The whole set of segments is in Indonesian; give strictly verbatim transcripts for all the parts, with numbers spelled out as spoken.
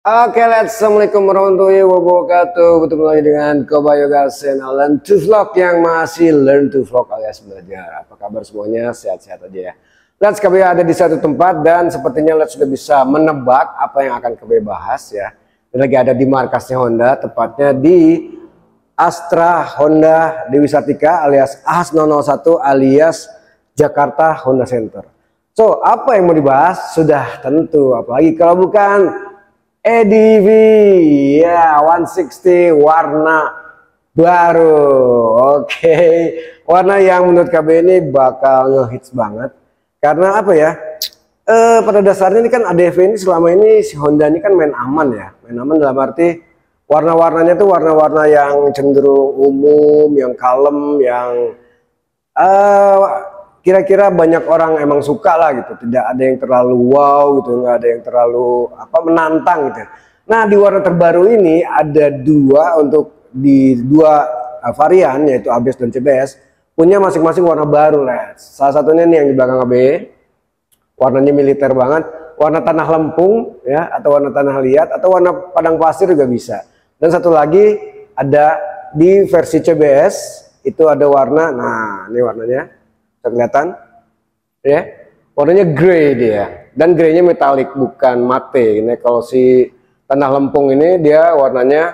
Oke, let's Assalamualaikum warahmatullahi wabarakatuh. Bertemu lagi dengan Koba Yoga Channel Learn to Vlog yang masih Learn to Vlog alias belajar. Apa kabar semuanya? Sehat-sehat aja ya. Let's Koba ada di satu tempat dan sepertinya Let's sudah bisa menebak apa yang akan Koba bahas ya. Ini lagi ada di markasnya Honda, tepatnya di Astra Honda Dewi Sartika alias A H nol nol satu alias Jakarta Honda Center. So, apa yang mau dibahas? Sudah tentu, apalagi kalau bukan E D V ya seratus enam puluh warna baru. Oke, okay. Warna yang menurut K B ini bakal ngehits banget karena apa ya, eh, pada dasarnya ini kan A D V ini selama ini si Honda ini kan main aman ya, main aman dalam arti warna-warnanya tuh warna-warna yang cenderung umum, yang kalem, yang uh, kira-kira banyak orang emang suka lah gitu, tidak ada yang terlalu wow gitu, nggak ada yang terlalu apa menantang gitu. Nah di warna terbaru ini ada dua untuk di dua uh, varian yaitu A B S dan C B S punya masing-masing warna baru lah. Salah satunya nih yang di belakang A B, warnanya militer banget, warna tanah lempung ya atau warna tanah liat atau warna padang pasir juga bisa. Dan satu lagi ada di versi C B S itu ada warna, nah ini warnanya kelihatan ya, warnanya grey dia dan greynya metalik bukan mate. Ini kalau si tanah lempung ini dia warnanya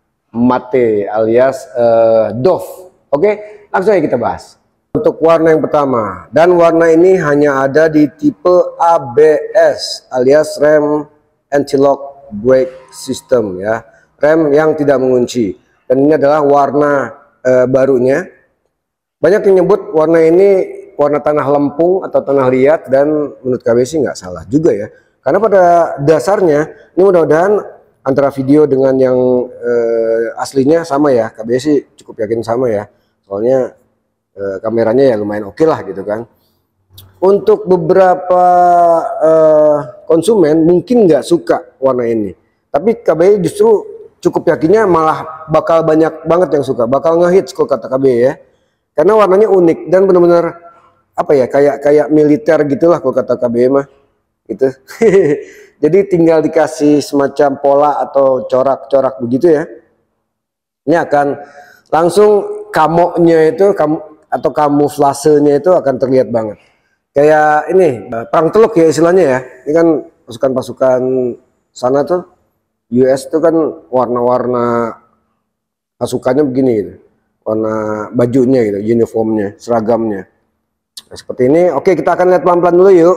mate alias uh, doff. Oke, langsung aja kita bahas untuk warna yang pertama, dan warna ini hanya ada di tipe A B S alias rem anti-lock brake system ya, rem yang tidak mengunci, dan ini adalah warna uh, barunya. Banyak yang nyebut warna ini warna tanah lempung atau tanah liat, dan menurut K B sih nggak salah juga ya. Karena pada dasarnya ini mudah-mudahan antara video dengan yang eh, aslinya sama ya. K B sih cukup yakin sama ya. Soalnya eh, kameranya ya lumayan oke lah gitu kan. Untuk beberapa eh, konsumen mungkin nggak suka warna ini. Tapi K B justru cukup yakinnya malah bakal banyak banget yang suka. Bakal ngehits kalau kata K B ya. Karena warnanya unik dan benar-benar apa ya, kayak kayak militer gitulah kalau kata K B mah gitu. Jadi tinggal dikasih semacam pola atau corak-corak begitu ya. Ini akan langsung kamonya itu kamu atau kamuflasenya itu akan terlihat banget. Kayak ini perang teluk ya istilahnya ya. Ini kan pasukan-pasukan sana tuh U S tuh kan warna-warna pasukannya begini gitu. Warna bajunya gitu, uniformnya, seragamnya. Nah, seperti ini. Oke, kita akan lihat pelan-pelan dulu yuk.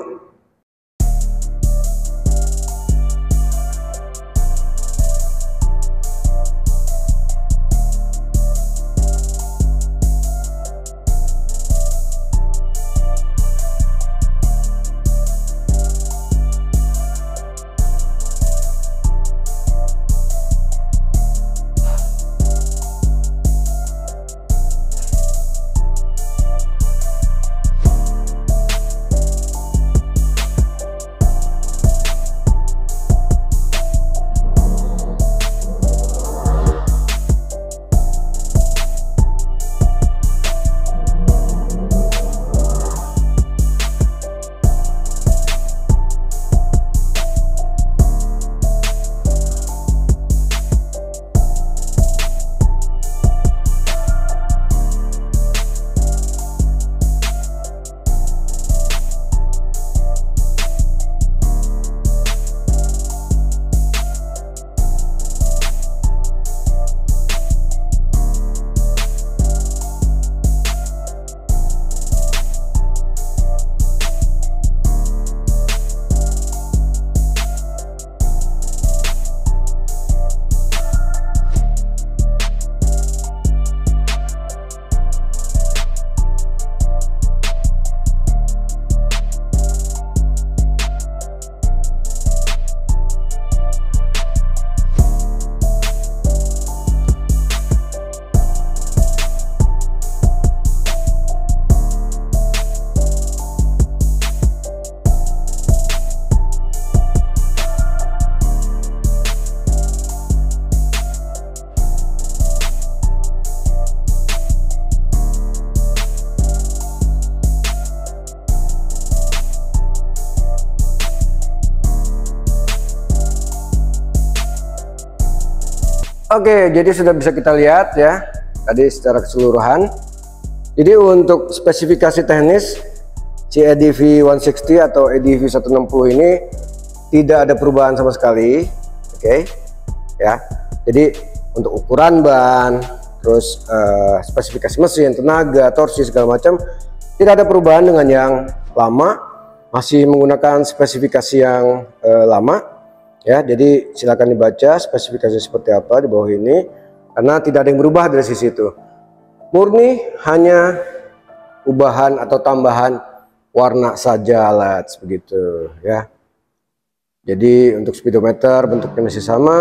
Oke, jadi sudah bisa kita lihat ya tadi secara keseluruhan. Jadi untuk spesifikasi teknis si E D V seratus enam puluh atau E D V seratus enam puluh ini tidak ada perubahan sama sekali. Oke ya, jadi untuk ukuran ban, terus uh, spesifikasi mesin, tenaga, torsi segala macam tidak ada perubahan dengan yang lama, masih menggunakan spesifikasi yang uh, lama. Ya, jadi silakan dibaca spesifikasi seperti apa di bawah ini, karena tidak ada yang berubah dari sisi itu. Murni hanya ubahan atau tambahan warna saja, let's begitu ya. Jadi untuk speedometer bentuknya masih sama,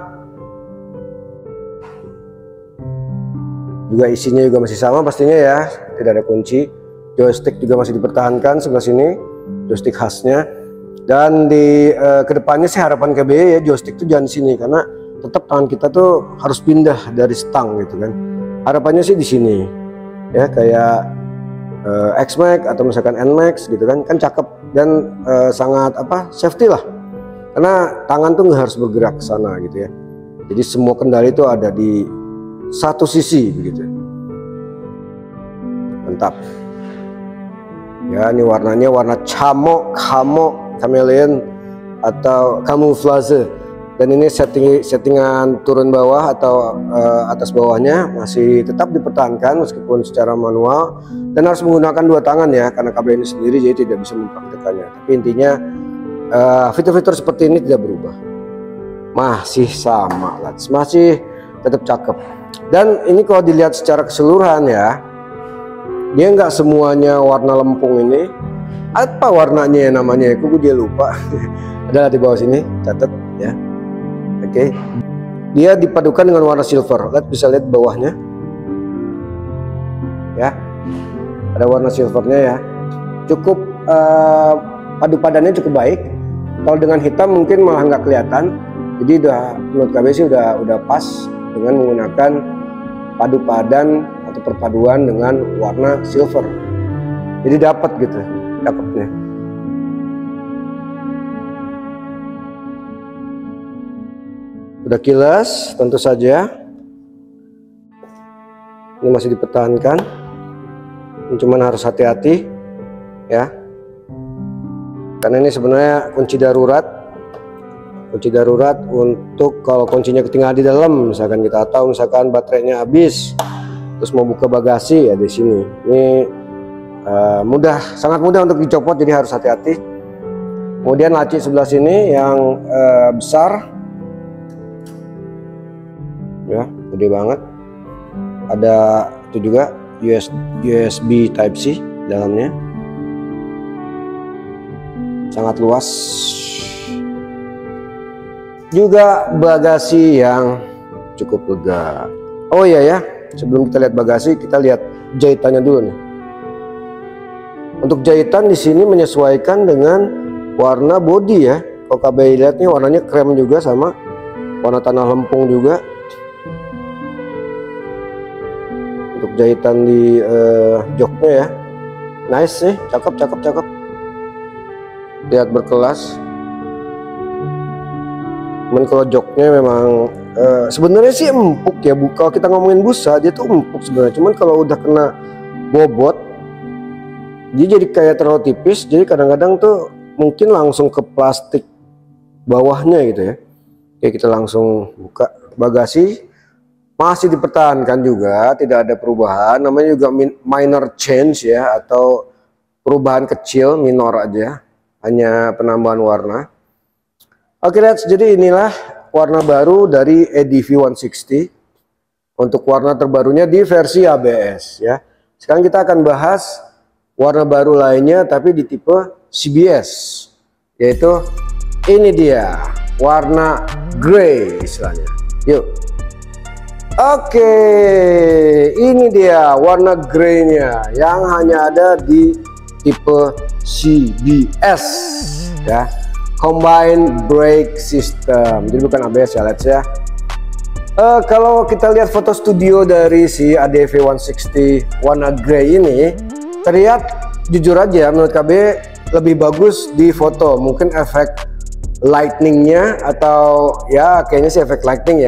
juga isinya juga masih sama pastinya ya, tidak ada kunci. Joystick juga masih dipertahankan sebelah sini, joystick khasnya. Dan di uh, kedepannya sih harapan K B Y ya joystick tuh jangan di sini, karena tetap tangan kita tuh harus pindah dari stang gitu kan. Harapannya sih di sini ya, kayak uh, X-Max atau misalkan N-Max gitu kan, kan cakep dan uh, sangat apa safety lah, karena tangan tuh nggak harus bergerak ke sana gitu ya. Jadi semua kendali itu ada di satu sisi begitu. Mantap ya. Ini warnanya warna camo camo chameleon atau camouflage, dan ini setting settingan turun bawah atau uh, atas bawahnya masih tetap dipertahankan meskipun secara manual, dan harus menggunakan dua tangan ya, karena K B Y ini sendiri jadi tidak bisa mempraktekannya. Tapi intinya fitur-fitur uh, seperti ini tidak berubah, masih sama, Lats. Masih tetap cakep. Dan ini kalau dilihat secara keseluruhan ya, dia nggak semuanya warna lempung ini. Apa warnanya ya namanya? Aku dia lupa. Adalah di bawah sini, catat ya. Oke, okay. Dia dipadukan dengan warna silver. Lihat, bisa lihat bawahnya, ya. Ada warna silvernya ya. Cukup uh, padu padannya cukup baik. Kalau dengan hitam mungkin malah nggak kelihatan. Jadi udah menurut K B Y sih udah udah pas dengan menggunakan padu padan atau perpaduan dengan warna silver. Jadi dapat gitu cakepnya. Udah kilas tentu saja. Ini masih dipertahankan. Ini cuman harus hati-hati ya. Karena ini sebenarnya kunci darurat. Kunci darurat untuk kalau kuncinya ketinggalan di dalam, misalkan kita tahu misalkan baterainya habis, terus mau buka bagasi ya di sini. Ini Uh, mudah, sangat mudah untuk dicopot, jadi harus hati-hati. Kemudian laci sebelah sini yang uh, besar, ya, gede banget. Ada itu juga U S B Type C dalamnya, sangat luas. Juga bagasi yang cukup lega. Oh iya ya, sebelum kita lihat bagasi, kita lihat jahitannya dulu nih. Untuk jahitan di sini menyesuaikan dengan warna body ya. Kalau K B Y lihat nih warnanya krem juga sama warna tanah lempung juga. Untuk jahitan di uh, joknya ya, nice sih, cakep cakep cakep. Lihat berkelas. Cuman kalau joknya memang uh, sebenarnya sih empuk ya, bu. Kalau kita ngomongin busa dia tuh empuk sebenarnya. Cuman kalau udah kena bobot dia jadi kayak terlalu tipis, jadi kadang-kadang tuh mungkin langsung ke plastik bawahnya gitu ya. Oke, kita langsung buka. Bagasi masih dipertahankan juga, tidak ada perubahan, namanya juga minor change ya, atau perubahan kecil, minor aja, hanya penambahan warna. Oke, let's, jadi inilah warna baru dari E D V seratus enam puluh untuk warna terbarunya di versi A B S ya. Sekarang kita akan bahas warna baru lainnya tapi di tipe C B S, yaitu ini dia warna grey istilahnya. Yuk. Oke, ini dia warna greynya yang hanya ada di tipe C B S ya, Combined Brake System. Jadi bukan A B S ya, let's ya. Uh, kalau kita lihat foto studio dari si A D V seratus enam puluh warna grey ini, terlihat jujur aja menurut K B Y lebih bagus di foto. Mungkin efek lightningnya atau ya kayaknya sih efek lightning ya,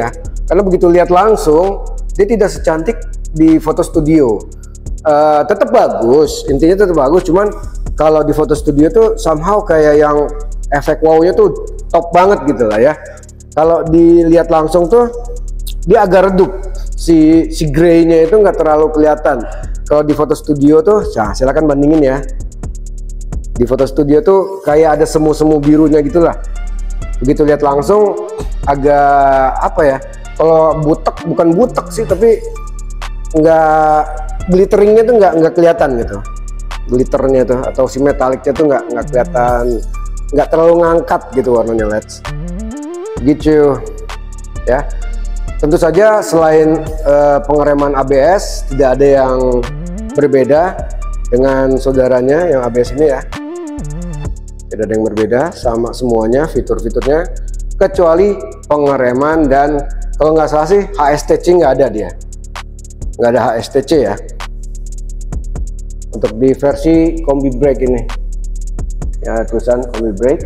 karena begitu lihat langsung dia tidak secantik di foto studio. Uh, tetap bagus, intinya tetap bagus, cuman kalau di foto studio tuh somehow kayak yang efek wow-nya tuh top banget gitu lah ya. Kalau dilihat langsung tuh dia agak redup, si si grey-nya itu nggak terlalu kelihatan. Kalau di foto studio tuh, nah silakan bandingin ya. Di foto studio tuh kayak ada semu-semu birunya gitulah. Begitu lihat langsung agak apa ya? Kalau butek, bukan butek sih, tapi nggak glitteringnya tuh nggak nggak kelihatan gitu, glitternya tuh atau si metaliknya tuh nggak nggak kelihatan, nggak terlalu ngangkat gitu warnanya L E D gitu ya. Tentu saja selain uh, pengereman A B S tidak ada yang berbeda dengan saudaranya yang A B S ini ya, tidak ada yang berbeda, sama semuanya fitur-fiturnya kecuali pengereman, dan kalau nggak salah sih H S T C nggak ada, dia nggak ada H S T C ya untuk di versi Kombi Brake ini ya, tulisan Kombi Brake.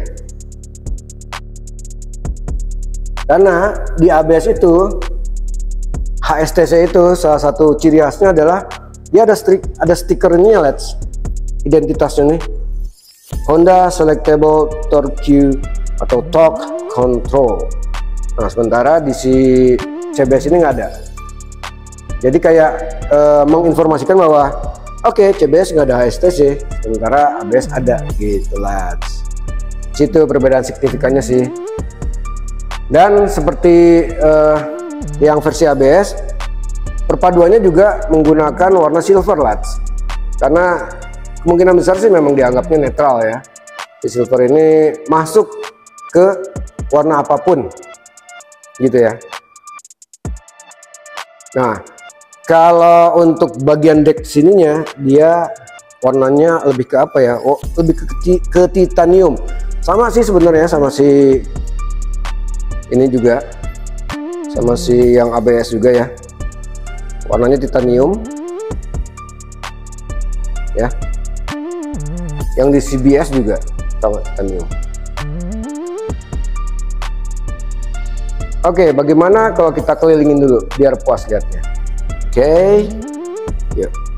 Karena di A B S itu H S T C itu salah satu ciri khasnya adalah dia ada strik, ada stikernya L E D identitasnya nih, Honda Selectable Torque atau Torque Control. Nah sementara di si C B S ini nggak ada. Jadi kayak e, menginformasikan bahwa oke okay, C B S nggak ada H S T C, sementara A B S ada gitu lah. Situ perbedaan signifikannya sih. Dan seperti e, yang versi A B S, perpaduannya juga menggunakan warna silver lads. Karena kemungkinan besar sih memang dianggapnya netral ya. Si silver ini masuk ke warna apapun gitu ya. Nah, kalau untuk bagian deck sininya dia warnanya lebih ke apa ya? Oh, lebih ke, ke titanium. Sama sih sebenarnya sama si ini juga, sama si yang A B S juga ya. Warnanya titanium. Ya. Yang di C B S juga sama titanium. Oke, bagaimana kalau kita kelilingin dulu biar puas lihatnya? Oke, yuk.